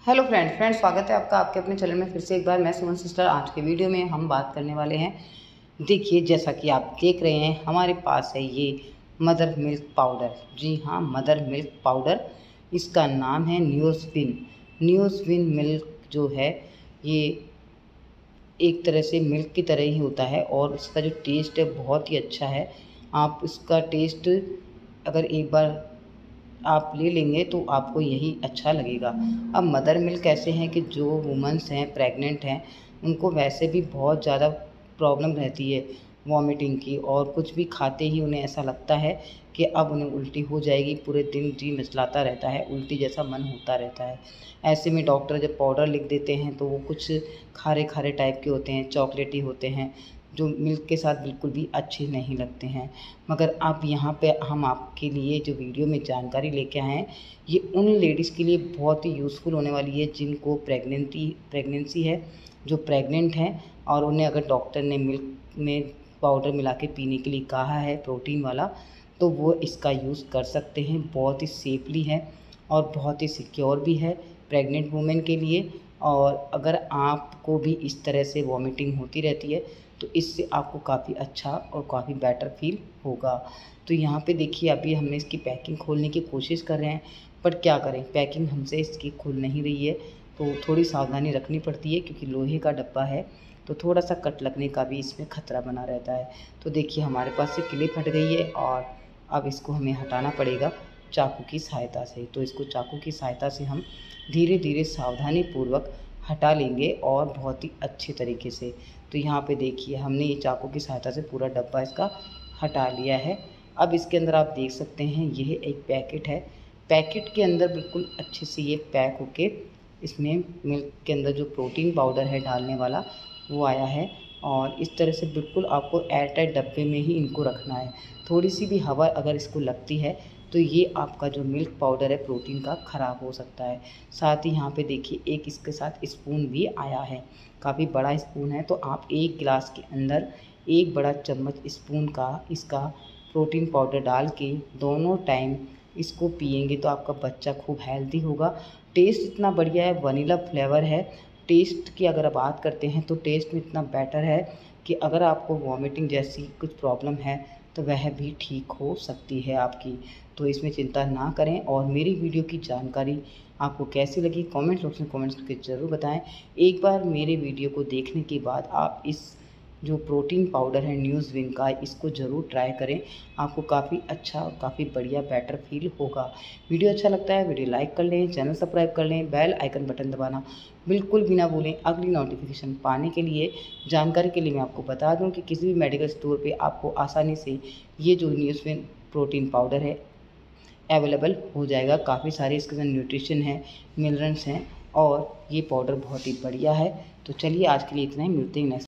Hello friends स्वागत है आपका आपके अपने चैनल में फिर से एक बार। मैं सुमन सिस्टर। आज के वीडियो में हम बात करने वाले हैं, देखिए जैसा कि आप देख रहे हैं हमारे पास है ये मदर मिल्क पाउडर। जी हाँ, मदर मिल्क पाउडर। इसका नाम है न्यूज़विन। न्यूज़विन मिल्क जो है ये एक तरह से मिल्क की तरह ही होता है और इसका जो टेस्ट है बहुत ही अच्छा है। आप इसका टेस्ट अगर एक बार आप ले लेंगे तो आपको यही अच्छा लगेगा। अब मदर मिल्क ऐसे हैं कि जो वुमेंस हैं, प्रेग्नेंट हैं, उनको वैसे भी बहुत ज़्यादा प्रॉब्लम रहती है वॉमिटिंग की, और कुछ भी खाते ही उन्हें ऐसा लगता है कि अब उन्हें उल्टी हो जाएगी। पूरे दिन जी मिचलाता रहता है, उल्टी जैसा मन होता रहता है। ऐसे में डॉक्टर जब पाउडर लिख देते हैं तो वो कुछ खारे खारे टाइप के होते हैं, चॉकलेटी होते हैं, जो मिल्क के साथ बिल्कुल भी अच्छे नहीं लगते हैं। मगर अब यहाँ पे हम आपके लिए जो वीडियो में जानकारी लेके आए हैं, ये उन लेडीज़ के लिए बहुत ही यूज़फुल होने वाली है जिनको प्रेगनेंसी है, जो प्रेग्नेंट हैं, और उन्हें अगर डॉक्टर ने मिल्क में पाउडर मिला के पीने के लिए कहा है प्रोटीन वाला, तो वो इसका यूज़ कर सकते हैं। बहुत ही सेफली है और बहुत ही सिक्योर भी है प्रेग्नेंट वुमेन के लिए। और अगर आपको भी इस तरह से वॉमिटिंग होती रहती है तो इससे आपको काफ़ी अच्छा और काफ़ी बेटर फील होगा। तो यहाँ पे देखिए अभी हमने इसकी पैकिंग खोलने की कोशिश कर रहे हैं, बट क्या करें, पैकिंग हमसे इसकी खुल नहीं रही है, तो थोड़ी सावधानी रखनी पड़ती है क्योंकि लोहे का डब्बा है, तो थोड़ा सा कट लगने का भी इसमें ख़तरा बना रहता है। तो देखिए हमारे पास से क्लिप हट गई है और अब इसको हमें हटाना पड़ेगा चाकू की सहायता से। तो इसको चाकू की सहायता से हम धीरे धीरे सावधानी पूर्वक हटा लेंगे और बहुत ही अच्छे तरीके से। तो यहाँ पे देखिए हमने ये चाकू की सहायता से पूरा डब्बा इसका हटा लिया है। अब इसके अंदर आप देख सकते हैं यह एक पैकेट है। पैकेट के अंदर बिल्कुल अच्छे से ये पैक होके इसमें मिल्क के अंदर जो प्रोटीन पाउडर है डालने वाला वो आया है। और इस तरह से बिल्कुल आपको एयर टाइट डब्बे में ही इनको रखना है। थोड़ी सी भी हवा अगर इसको लगती है तो ये आपका जो मिल्क पाउडर है प्रोटीन का ख़राब हो सकता है। साथ ही यहाँ पे देखिए एक इसके साथ स्पून भी आया है, काफ़ी बड़ा स्पून है। तो आप एक गिलास के अंदर एक बड़ा चम्मच स्पून का इसका प्रोटीन पाउडर डाल के दोनों टाइम इसको पिएंगे तो आपका बच्चा खूब हेल्दी होगा। टेस्ट इतना बढ़िया है, वनीला फ्लेवर है। टेस्ट की अगर बात करते हैं तो टेस्ट में इतना बेटर है कि अगर आपको वॉमिटिंग जैसी कुछ प्रॉब्लम है तो वह भी ठीक हो सकती है आपकी। तो इसमें चिंता ना करें। और मेरी वीडियो की जानकारी आपको कैसी लगी कमेंट बॉक्स में कमेंट्स करके ज़रूर बताएं। एक बार मेरे वीडियो को देखने के बाद आप इस जो प्रोटीन पाउडर है न्यूज़विन का, इसको ज़रूर ट्राई करें। आपको काफ़ी अच्छा और काफ़ी बढ़िया बेटर फील होगा। वीडियो अच्छा लगता है वीडियो लाइक कर लें, चैनल सब्सक्राइब कर लें, बेल आइकन बटन दबाना बिल्कुल भी ना भूलें अगली नोटिफिकेशन पाने के लिए। जानकारी के लिए मैं आपको बता दूं कि किसी भी मेडिकल स्टोर पे आपको आसानी से ये जो न्यूज़विन प्रोटीन पाउडर है अवेलेबल हो जाएगा। काफ़ी सारे इसके अंदर न्यूट्रिशन है, मिनरल्स हैं, और ये पाउडर बहुत ही बढ़िया है। तो चलिए आज के लिए इतना ही, मिलते हैं नेक्स्ट